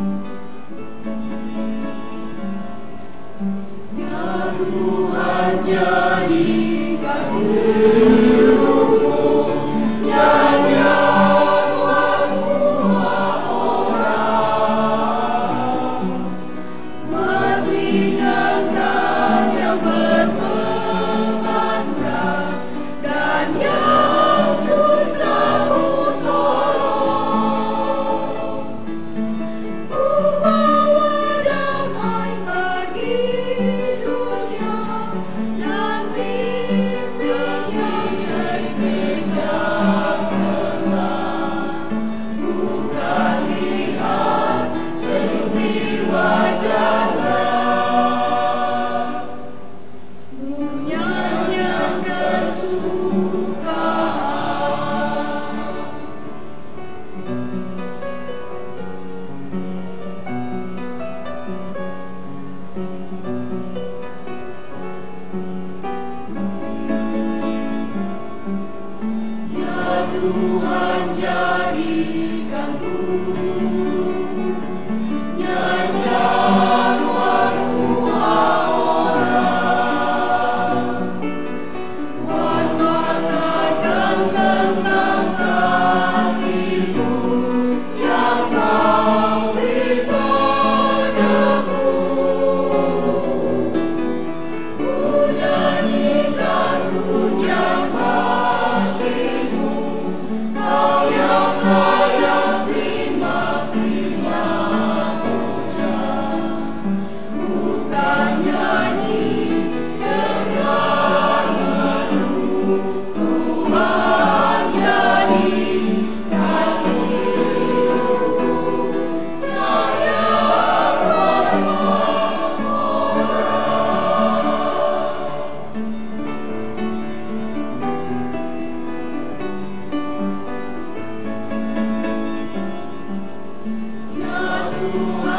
Ya Tuhan, jadikan hidupku nyanyian buat semua orang, meringankan yang berbeban berat dan yang susah ku tolong. Ku bawa damai bagi dunia dan bimbing yang tersesat-sesat. Bukan lihat senyum di wajahnya, nyanyian kesukaan. Ya Tuhan, jadikanku nyanyian buat semua orang, mewartakan tentang kasih-Mu yang Kau beri padaku. Ku nyanyikan pujian bagi-Mu, Kau yang layak terima puja-puja. Bukan nyanyi dengan merdu, Tuhan, jadikan hidupku nyanyian buat semua orang. Ya Tuhan,